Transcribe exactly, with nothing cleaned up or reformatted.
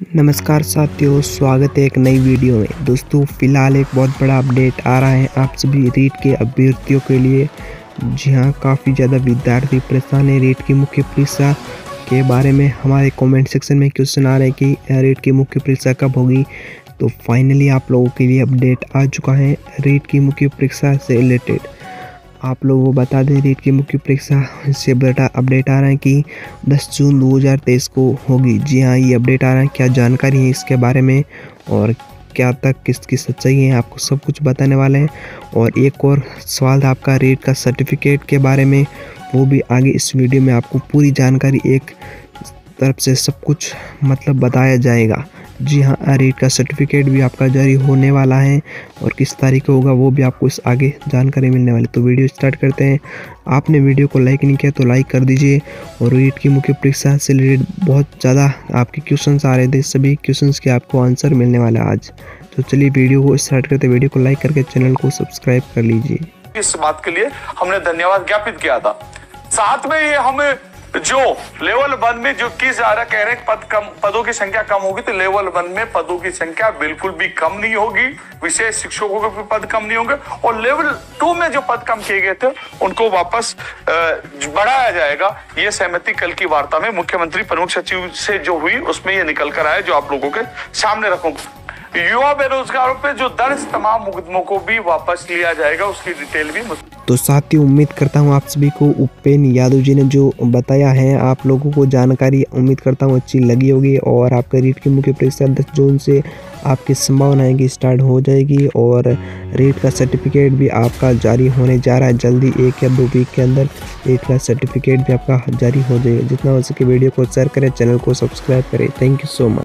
नमस्कार साथियों, स्वागत है एक नई वीडियो में। दोस्तों फिलहाल एक बहुत बड़ा अपडेट आ रहा है आप सभी रीट के अभ्यर्थियों के लिए। जी हाँ, काफ़ी ज़्यादा विद्यार्थी परेशान है रीट की मुख्य परीक्षा के बारे में। हमारे कमेंट सेक्शन में क्वेश्चन आ रहे हैं कि रीट की मुख्य परीक्षा कब होगी। तो फाइनली आप लोगों के लिए अपडेट आ चुका है रीट की मुख्य परीक्षा से रिलेटेड। आप लोगों को बता दें रीट की मुख्य परीक्षा से बड़ा अपडेट आ रहा है कि दस जून दो हज़ार तेईस को होगी। जी हाँ, ये अपडेट आ रहा है। क्या जानकारी है इसके बारे में और क्या तक किसकी सच्चाई है, आपको सब कुछ बताने वाले हैं। और एक और सवाल था आपका रीट का सर्टिफिकेट के बारे में, वो भी आगे इस वीडियो में आपको पूरी जानकारी एक तरफ से सब कुछ मतलब बताया जाएगा। जी हाँ, रीट का सर्टिफिकेट भी आपका जारी होने वाला है और किस तारीख को होगा वो भी आपको इस आगे जानकारी मिलने वाली। तो वीडियो स्टार्ट करते हैं। आपने वीडियो को लाइक नहीं किया तो लाइक कर दीजिए। और रीट की मुख्य परीक्षा से रिलेटेड बहुत ज़्यादा आपके क्वेश्चंस आ रहे थे, सभी क्वेश्चंस के आपको आंसर मिलने वाला है आज। तो चलिए वीडियो को स्टार्ट करते हैं। वीडियो को लाइक करके चैनल को सब्सक्राइब कर लीजिए। इस बात के लिए हमने धन्यवाद ज्ञापित किया था। साथ में ये हमें जो लेवल वन में जो इक्कीस हजार कह रहे हैं पद कम, पदों की संख्या कम होगी, तो लेवल वन में पदों की संख्या बिल्कुल भी कम नहीं होगी। विशेष शिक्षकों के पद कम नहीं होंगे और लेवल टू में जो पद कम किए गए थे उनको वापस बढ़ाया जाएगा। ये सहमति कल की वार्ता में मुख्यमंत्री प्रमुख सचिव से जो हुई उसमें ये निकल कर आया, जो आप लोगों के सामने रखूंगा। युवा बेरोजगारों पे जो दर्ज तमाम मुकदमों को भी वापस लिया जाएगा, उसकी डिटेल भी। तो साथियों, उम्मीद करता हूँ आप सभी को उपेन यादव जी ने जो बताया है आप लोगों को जानकारी उम्मीद करता हूँ अच्छी लगी होगी। और आपका रीट की मुख्य परीक्षा दस जून से आपकी संभावना है कि स्टार्ट हो जाएगी और रीट का सर्टिफिकेट भी आपका जारी होने जा रहा है जल्दी। एक या दो वीक के अंदर रीट का सर्टिफिकेट भी आपका जारी हो जाएगा। जितना हो सके वीडियो को शेयर करें, चैनल को सब्सक्राइब करें। Thank you so much.